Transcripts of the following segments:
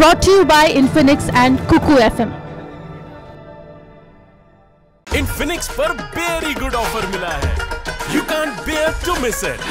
brought to you by Infinix and Kuku FM. Infinix पर very good offer मिला है. You can't bear to miss it.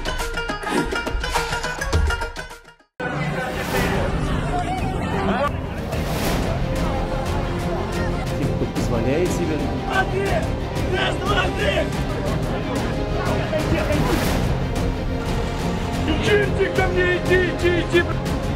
Кто позволяет себе? Раз, два, три! Девчонки, ко мне иди!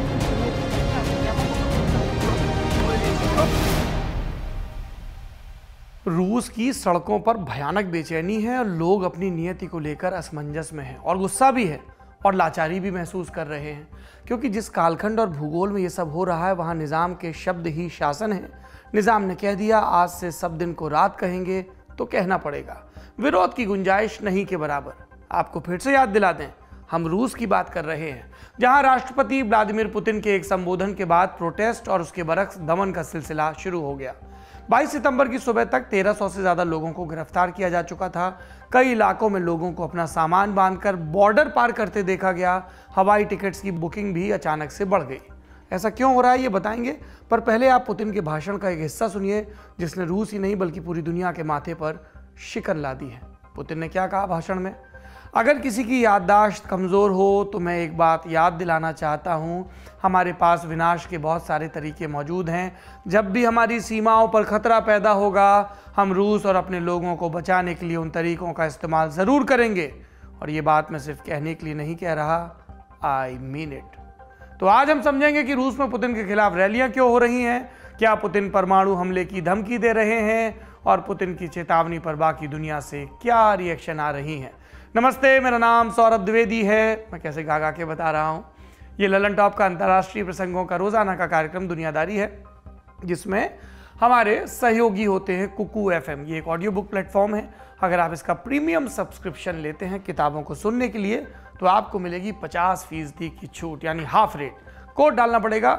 रूस की सड़कों पर भयानक बेचैनी है और लोग अपनी नियति को लेकर असमंजस में हैं और गुस्सा भी है और लाचारी भी महसूस कर रहे हैं, क्योंकि जिस कालखंड और भूगोल में ये सब हो रहा है वहाँ निज़ाम के शब्द ही शासन है। निज़ाम ने कह दिया आज से सब दिन को रात कहेंगे तो कहना पड़ेगा, विरोध की गुंजाइश नहीं के बराबर। आपको फिर से याद दिला दें, हम रूस की बात कर रहे हैं, जहां राष्ट्रपति व्लादिमीर पुतिन के एक संबोधन के बाद प्रोटेस्ट और उसके बरक्स दमन का सिलसिला शुरू हो गया। 22 सितंबर की सुबह तक 1300 से ज्यादा लोगों को गिरफ्तार किया जा चुका था। कई इलाकों में लोगों को अपना सामान बांधकर बॉर्डर पार करते देखा गया। हवाई टिकट्स की बुकिंग भी अचानक से बढ़ गई। ऐसा क्यों हो रहा है ये बताएंगे, पर पहले आप पुतिन के भाषण का एक हिस्सा सुनिए जिसने रूस ही नहीं बल्कि पूरी दुनिया के माथे पर शिकन ला दी है। पुतिन ने क्या कहा भाषण में? अगर किसी की याददाश्त कमज़ोर हो तो मैं एक बात याद दिलाना चाहता हूँ, हमारे पास विनाश के बहुत सारे तरीके मौजूद हैं। जब भी हमारी सीमाओं पर खतरा पैदा होगा हम रूस और अपने लोगों को बचाने के लिए उन तरीकों का इस्तेमाल ज़रूर करेंगे। और ये बात मैं सिर्फ कहने के लिए नहीं कह रहा, आई मीन इट। तो आज हम समझेंगे कि रूस में पुतिन के खिलाफ रैलियाँ क्यों हो रही हैं, क्या पुतिन परमाणु हमले की धमकी दे रहे हैं और पुतिन की चेतावनी पर बाकी दुनिया से क्या रिएक्शन आ रही हैं। नमस्ते, मेरा नाम सौरभ द्विवेदी है। मैं कैसे गा के बता रहा हूँ। ये ललन टॉप का अंतर्राष्ट्रीय प्रसंगों का रोजाना का कार्यक्रम दुनियादारी है, जिसमें हमारे सहयोगी होते हैं कुकू एफएम। ये एक ऑडियो बुक प्लेटफॉर्म है। अगर आप इसका प्रीमियम सब्सक्रिप्शन लेते हैं किताबों को सुनने के लिए तो आपको मिलेगी 50% की छूट, यानी हाफ रेट। कोड डालना पड़ेगा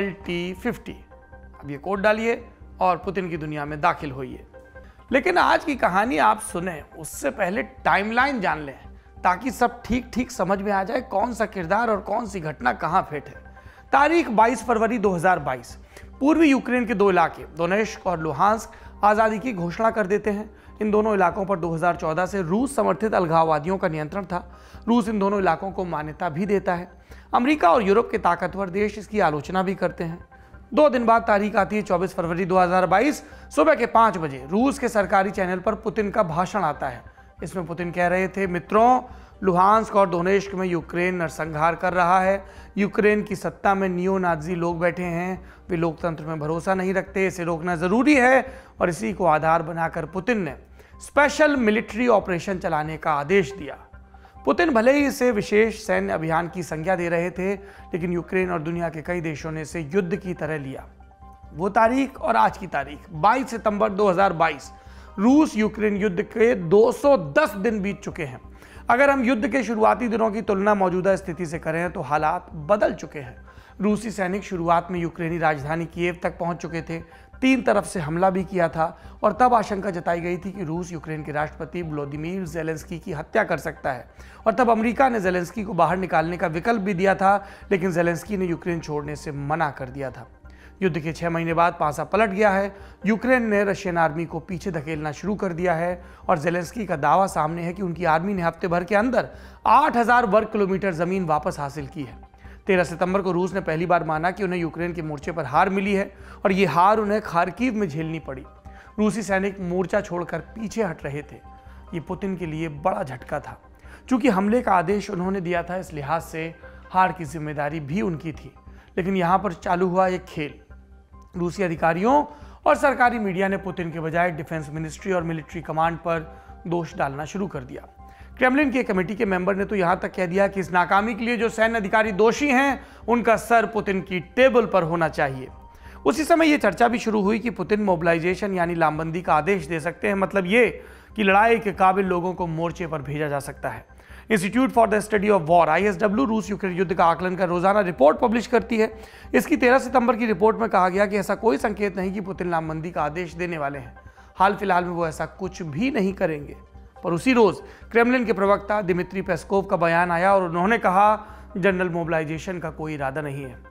LT50। अब ये कोड डालिए और पुतिन की दुनिया में दाखिल होइए। लेकिन आज की कहानी आप सुने उससे पहले टाइमलाइन जान लें, ताकि सब ठीक समझ में आ जाए कौन सा किरदार और कौन सी घटना कहां फिट है। तारीख 22 फरवरी 2022। पूर्वी यूक्रेन के दो इलाके दोनेत्स्क और लुहांस्क आज़ादी की घोषणा कर देते हैं। इन दोनों इलाकों पर 2014 से रूस समर्थित अलगाववादियों का नियंत्रण था। रूस इन दोनों इलाकों को मान्यता भी देता है। अमेरिका और यूरोप के ताकतवर देश इसकी आलोचना भी करते हैं। 2 दिन बाद तारीख आती है 24 फरवरी 2022। सुबह के 5 बजे रूस के सरकारी चैनल पर पुतिन का भाषण आता है। इसमें पुतिन कह रहे थे, मित्रों, लुहांस्क और दोनेत्स्क में यूक्रेन नरसंहार कर रहा है। यूक्रेन की सत्ता में नियो नाजी लोग बैठे हैं। वे लोकतंत्र में भरोसा नहीं रखते। इसे रोकना जरूरी है। और इसी को आधार बनाकर पुतिन ने स्पेशल मिलिट्री ऑपरेशन चलाने का आदेश दिया। पुतिन भले ही इसे विशेष सैन्य अभियान की संज्ञा दे रहे थे, लेकिन यूक्रेन और दुनिया के कई देशों ने इसे युद्ध की तरह लिया। वो तारीख और आज की तारीख 22 सितंबर 2022। रूस यूक्रेन युद्ध के 210 दिन बीत चुके हैं। अगर हम युद्ध के शुरुआती दिनों की तुलना मौजूदा स्थिति से करें तो हालात बदल चुके हैं। रूसी सैनिक शुरुआत में यूक्रेनी राजधानी कीव तक पहुंच चुके थे। 3 तरफ से हमला भी किया था और तब आशंका जताई गई थी कि रूस यूक्रेन के राष्ट्रपति व्लादिमीर ज़ेलेंस्की की हत्या कर सकता है। और तब अमेरिका ने ज़ेलेंस्की को बाहर निकालने का विकल्प भी दिया था, लेकिन ज़ेलेंस्की ने यूक्रेन छोड़ने से मना कर दिया था। युद्ध के 6 महीने बाद पासा पलट गया है। यूक्रेन ने रशियन आर्मी को पीछे धकेलना शुरू कर दिया है और ज़ेलेंस्की का दावा सामने है कि उनकी आर्मी ने हफ्ते भर के अंदर 8000 वर्ग किलोमीटर जमीन वापस हासिल की है। 13 सितंबर को रूस ने पहली बार माना कि उन्हें यूक्रेन के मोर्चे पर हार मिली है और ये हार उन्हें खार्किव में झेलनी पड़ी। रूसी सैनिक मोर्चा छोड़कर पीछे हट रहे थे। ये पुतिन के लिए बड़ा झटका था। चूंकि हमले का आदेश उन्होंने दिया था, इस लिहाज से हार की जिम्मेदारी भी उनकी थी। लेकिन यहाँ पर चालू हुआ एक खेल। रूसी अधिकारियों और सरकारी मीडिया ने पुतिन के बजाय डिफेंस मिनिस्ट्री और मिलिट्री कमांड पर दोष डालना शुरू कर दिया। क्रेमलिन की कमेटी के मेंबर ने तो यहां तक कह दिया कि इस नाकामी के लिए जो सैन्य अधिकारी दोषी हैं उनका सर पुतिन की टेबल पर होना चाहिए। उसी समय यह चर्चा भी शुरू हुई कि पुतिन मोबिलाइजेशन यानी लामबंदी का आदेश दे सकते हैं। मतलब ये कि लड़ाई के काबिल लोगों को मोर्चे पर भेजा जा सकता है। Institute for the study of war ISW रूस यूक्रेन युद्ध का आकलन कर रोजाना रिपोर्ट पब्लिश करती है। इसकी 13 सितंबर की रिपोर्ट में कहा गया कि ऐसा कोई संकेत नहीं कि पुतिन लामबंदी का आदेश देने वाले हैं। हाल फिलहाल में वो ऐसा कुछ भी नहीं करेंगे। पर उसी रोज क्रेमलिन के प्रवक्ता दिमित्री पेस्कोव का बयान आया और उन्होंने कहा जनरल मोबिलाइजेशन का कोई इरादा नहीं है।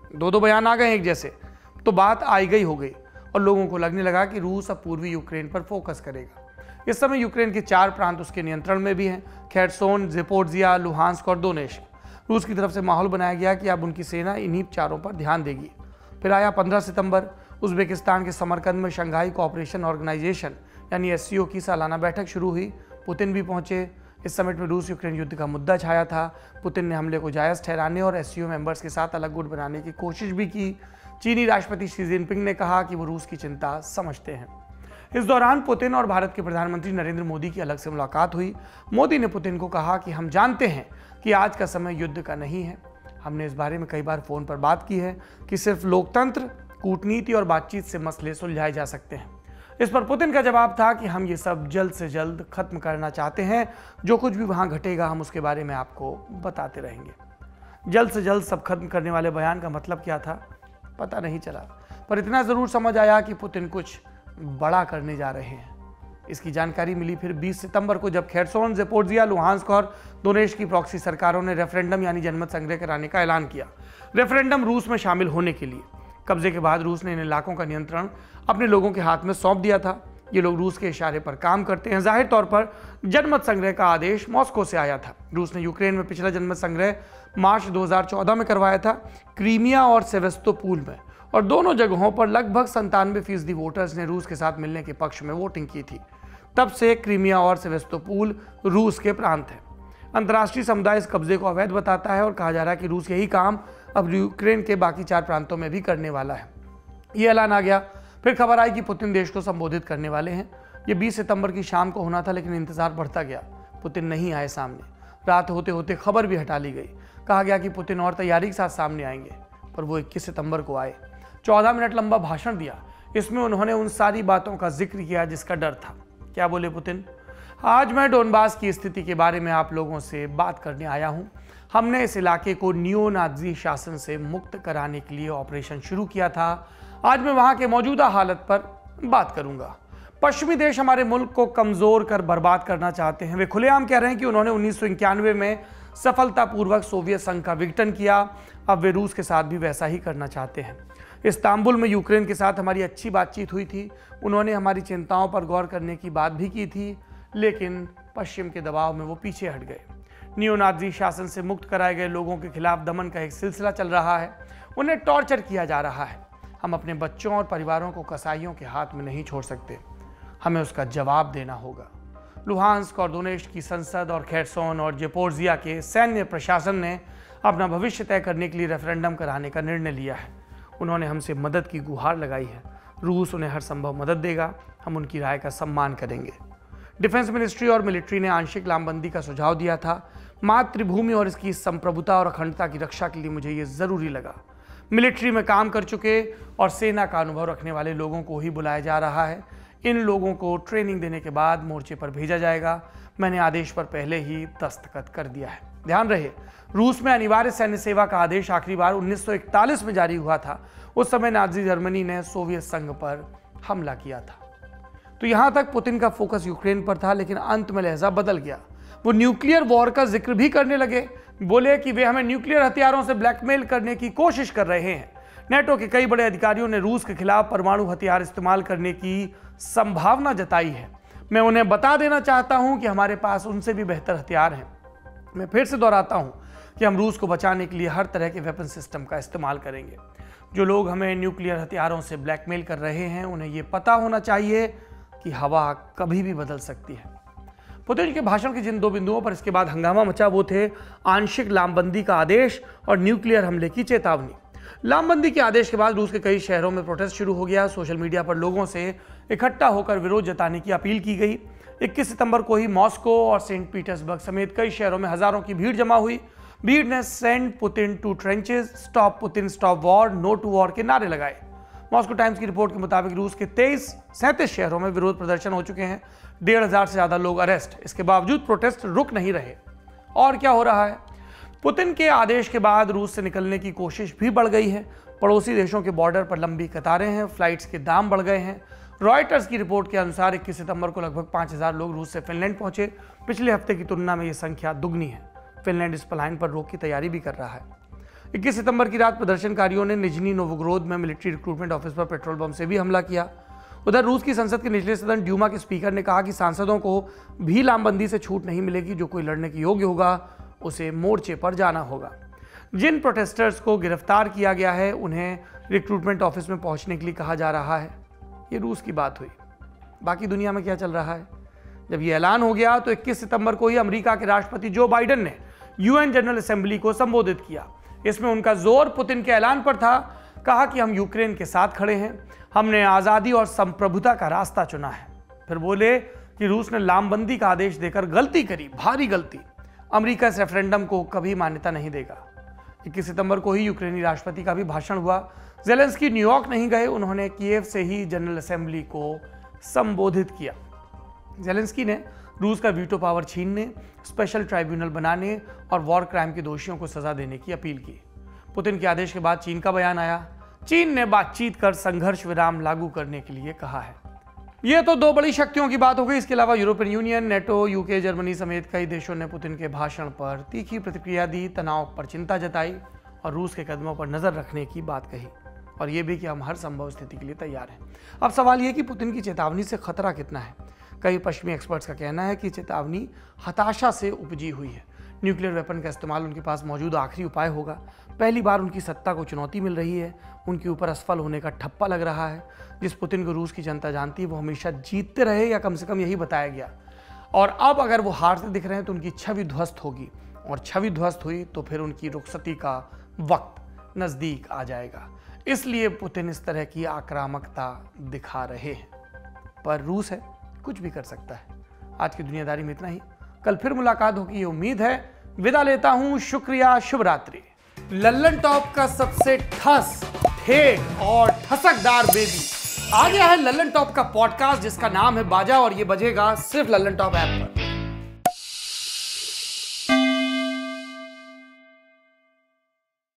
दो बयान आ गए एक जैसे, तो बात आई गई हो गई और लोगों को लगने लगा कि रूस अब पूर्वी यूक्रेन पर फोकस करेगा। इस समय यूक्रेन के 4 प्रांत उसके नियंत्रण में भी हैं, खेरसोन, ज़ेपोरिज़िया, लुहांस्क और दोनेस्क। रूस की तरफ से माहौल बनाया गया कि अब उनकी सेना इन्हीं चारों पर ध्यान देगी। फिर आया 15 सितंबर, उज़्बेकिस्तान के समरकंद में शंघाई कोऑपरेशन ऑर्गेनाइजेशन यानी SCO की सालाना बैठक शुरू हुई। पुतिन भी पहुंचे। इस समिट में रूस यूक्रेन युद्ध का मुद्दा छाया था। पुतिन ने हमले को जायज़ ठहराने और SCO मेंबर्स के साथ अलग गुट बनाने की कोशिश भी की। चीनी राष्ट्रपति शी जिनपिंग ने कहा कि वो रूस की चिंता समझते हैं। इस दौरान पुतिन और भारत के प्रधानमंत्री नरेंद्र मोदी की अलग से मुलाकात हुई। मोदी ने पुतिन को कहा कि हम जानते हैं कि आज का समय युद्ध का नहीं है। हमने इस बारे में कई बार फ़ोन पर बात की है कि सिर्फ लोकतंत्र, कूटनीति और बातचीत से मसले सुलझाए जा सकते हैं। इस पर पुतिन का जवाब था कि हम ये सब जल्द से जल्द खत्म करना चाहते हैं। जो कुछ भी वहाँ घटेगा हम उसके बारे में आपको बताते रहेंगे। जल्द से जल्द सब खत्म करने वाले बयान का मतलब क्या था पता नहीं चला, पर इतना ज़रूर समझ आया कि पुतिन कुछ बड़ा करने जा रहे हैं। इसकी जानकारी मिली फिर 20 सितंबर को, जब खेरसोन, ज़ेपोरिज़िया, लुहांस्क और दोनेस्क की प्रॉक्सी सरकारों ने रेफरेंडम यानी जनमत संग्रह कराने का ऐलान किया। रेफरेंडम रूस में शामिल होने के लिए। कब्जे के बाद रूस ने इन इलाकों का नियंत्रण अपने लोगों के हाथ में सौंप दिया था। ये लोग रूस के इशारे पर काम करते हैं। जाहिर तौर पर जनमत संग्रह का आदेश मॉस्को से आया था। रूस ने यूक्रेन में पिछला जनमत संग्रह मार्च 2014 में करवाया था, क्रीमिया और सेवेस्तोपोल में, और दोनों जगहों पर लगभग 97% वोटर्स ने रूस के साथ मिलने के पक्ष में वोटिंग की थी। तब से क्रीमिया और सेवेस्तोपोल रूस के प्रांत हैं। अंतर्राष्ट्रीय समुदाय इस कब्जे को अवैध बताता है और कहा जा रहा है कि रूस यही काम अब यूक्रेन के बाकी 4 प्रांतों में भी करने वाला है। ये ऐलान आ गया। फिर खबर आई कि पुतिन देश को संबोधित करने वाले हैं। ये 20 सितंबर की शाम को होना था, लेकिन इंतजार बढ़ता गया। पुतिन नहीं आए सामने। रात होते होते खबर भी हटा ली गई। कहा गया कि पुतिन और तैयारी के साथ सामने आएंगे, पर वो 21 सितंबर को आए। 14 मिनट लंबा भाषण दिया। इसमें उन्होंने उन सारी बातों का जिक्र किया जिसका डर था। क्या बोले पुतिन? आज मैं डोनबास की स्थिति के बारे में आप लोगों से बात करने आया हूं। हमने इस इलाके को नियो नाजी शासन से मुक्त कराने के लिए ऑपरेशन शुरू किया था। आज मैं वहां के मौजूदा हालत पर बात करूंगा। पश्चिमी देश हमारे मुल्क को कमजोर कर बर्बाद करना चाहते हैं। वे खुलेआम कह रहे हैं कि उन्होंने 1991 में सफलतापूर्वक सोवियत संघ का विघटन किया। अब वे रूस के साथ भी वैसा ही करना चाहते हैं। इस्तांबुल में यूक्रेन के साथ हमारी अच्छी बातचीत हुई थी। उन्होंने हमारी चिंताओं पर गौर करने की बात भी की थी, लेकिन पश्चिम के दबाव में वो पीछे हट गए। नियोनाजी शासन से मुक्त कराए गए लोगों के खिलाफ दमन का एक सिलसिला चल रहा है। उन्हें टॉर्चर किया जा रहा है। हम अपने बच्चों और परिवारों को कसाईयों के हाथ में नहीं छोड़ सकते। हमें उसका जवाब देना होगा। लुहांस्क और दोनेस्क की संसद और खेरसोन और ज़ेपोरिज़िया के सैन्य प्रशासन ने अपना भविष्य तय करने के लिए रेफरेंडम कराने का निर्णय लिया है। उन्होंने हमसे मदद की गुहार लगाई है। रूस उन्हें हर संभव मदद देगा। हम उनकी राय का सम्मान करेंगे। डिफेंस मिनिस्ट्री और मिलिट्री ने आंशिक लामबंदी का सुझाव दिया था। मातृभूमि और इसकी संप्रभुता और अखंडता की रक्षा के लिए मुझे ये ज़रूरी लगा। मिलिट्री में काम कर चुके और सेना का अनुभव रखने वाले लोगों को ही बुलाया जा रहा है। इन लोगों को ट्रेनिंग देने के बाद मोर्चे पर भेजा जाएगा। मैंने आदेश पर पहले ही दस्तखत कर दिया है। ध्यान रहे, रूस में अनिवार्य सैन्य सेवा का आदेश आखिरी बार 1941 में जारी हुआ था। उस समय नाजी जर्मनी ने सोवियत संघ पर हमला किया था। तो यहां तक पुतिन का फोकस यूक्रेन पर था, लेकिन अंत में लहजा बदल गया। वो न्यूक्लियर वॉर का जिक्र भी करने लगे। बोले कि वे हमें न्यूक्लियर हथियारों से ब्लैकमेल करने की कोशिश कर रहे हैं। नेटो के कई बड़े अधिकारियों ने रूस के खिलाफ परमाणु हथियार इस्तेमाल करने की संभावना जताई है। मैं उन्हें बता देना चाहता हूं कि हमारे पास उनसे भी बेहतर हथियार हैं। मैं फिर से दोहराता हूं कि हम रूस को बचाने के लिए हर तरह के वेपन सिस्टम का इस्तेमाल करेंगे। जो लोग हमें न्यूक्लियर हथियारों से ब्लैकमेल कर रहे हैं, उन्हें यह पता होना चाहिए कि हवा कभी भी बदल सकती है। पुतिन के भाषण के जिन 2 बिंदुओं पर इसके बाद हंगामा मचा वो थे आंशिक लामबंदी का आदेश और न्यूक्लियर हमले की चेतावनी। लामबंदी के आदेश के बाद रूस के कई शहरों में प्रोटेस्ट शुरू हो गया। सोशल मीडिया पर लोगों से इकट्ठा होकर विरोध जताने की अपील की गई। 21 सितंबर को ही मॉस्को और सेंट पीटर्सबर्ग समेत कई शहरों में हजारों की भीड़ जमा हुई। भीड़ ने send Putin to trenches, stop Putin, stop war, no to war के नारे लगाए। मॉस्को टाइम्स की रिपोर्ट के मुताबिक रूस के 37 शहरों में विरोध प्रदर्शन हो चुके हैं। 1,500 से ज्यादा लोग अरेस्ट। इसके बावजूद प्रोटेस्ट रुक नहीं रहे। और क्या हो रहा है? पुतिन के आदेश के बाद रूस से निकलने की कोशिश भी बढ़ गई है। पड़ोसी देशों के बॉर्डर पर लंबी कतारें हैं। फ्लाइट्स के दाम बढ़ गए हैं। रॉयटर्स की रिपोर्ट के अनुसार 21 सितंबर को लगभग 5,000 लोग रूस से फिनलैंड पहुंचे। पिछले हफ्ते की तुलना में ये संख्या दुगनी है। फिनलैंड इस पलायन पर रोक की तैयारी भी कर रहा है। 21 सितंबर की रात प्रदर्शनकारियों ने निजनी नोवोग्रोद में मिलिट्री रिक्रूटमेंट ऑफिस पर पेट्रोल बम से भी हमला किया। उधर रूस की संसद के निचले सदन ड्यूमा के स्पीकर ने कहा कि सांसदों को भी लामबंदी से छूट नहीं मिलेगी। जो कोई लड़ने के योग्य होगा उसे मोर्चे पर जाना होगा। जिन प्रोटेस्टर्स को गिरफ्तार किया गया है उन्हें रिक्रूटमेंट ऑफिस में पहुंचने के लिए कहा जा रहा है। ये रूस की बात हुई। बाकी दुनिया में क्या चल रहा है? जब ये ऐलान हो गया तो 21 सितंबर को ही अमेरिका के राष्ट्रपति जो बाइडेन ने यूएन जनरल असेंबली को संबोधित किया। इसमें उनका जोर पुतिन के ऐलान पर था। कहा कि हम यूक्रेन के साथ खड़े हैं, हमने आज़ादी और संप्रभुता का रास्ता चुना है। फिर बोले कि रूस ने लामबंदी का आदेश देकर गलती करी, भारी गलती। अमेरिका इस रेफरेंडम को कभी मान्यता नहीं देगा। 21 सितंबर को ही यूक्रेनी राष्ट्रपति का भी भाषण हुआ। ज़ेलेंस्की न्यूयॉर्क नहीं गए, उन्होंने कीव से ही जनरल असेंबली को संबोधित किया। ज़ेलेंस्की ने रूस का वीटो पावर छीनने, स्पेशल ट्राइब्यूनल बनाने और वॉर क्राइम के दोषियों को सजा देने की अपील की। पुतिन के आदेश के बाद चीन का बयान आया। चीन ने बातचीत कर संघर्ष विराम लागू करने के लिए कहा है। यह तो दो बड़ी शक्तियों की बात हो गई। इसके अलावा European Union, NATO, UK, Germany समेत कई देशों ने पुतिन के भाषण पर तीखी प्रतिक्रिया दी, तनाव पर चिंता जताई और रूस के कदमों पर नजर रखने की बात कही और यह भी कि हम हर संभव स्थिति के लिए तैयार हैं। अब सवाल यह कि पुतिन की चेतावनी से खतरा कितना है। कई पश्चिमी एक्सपर्ट्स का कहना है कि चेतावनी हताशा से उपजी हुई है। न्यूक्लियर वेपन का इस्तेमाल उनके पास मौजूद आखिरी उपाय होगा। पहली बार उनकी सत्ता को चुनौती मिल रही है, उनके ऊपर असफल होने का ठप्पा लग रहा है। जिस पुतिन को रूस की जनता जानती है वो हमेशा जीतते रहे, या कम से कम यही बताया गया। और अब अगर वो हारते दिख रहे हैं तो उनकी छवि ध्वस्त होगी, और छवि ध्वस्त हुई तो फिर उनकी रुखसती का वक्त नजदीक आ जाएगा। इसलिए पुतिन इस तरह की आक्रामकता दिखा रहे हैं। पर रूस है, कुछ भी कर सकता है। आज की दुनियादारी में इतना ही। कल फिर मुलाकात होगी, ये उम्मीद है। विदा लेता हूं, शुक्रिया, शुभ रात्रि। लल्लन टॉप का सबसे ठस, ठेठ और ठसकदार बेबी आ गया है लल्लन टॉप का पॉडकास्ट, जिसका नाम है बाजा, और ये बजेगा सिर्फ लल्लन टॉप ऐप पर।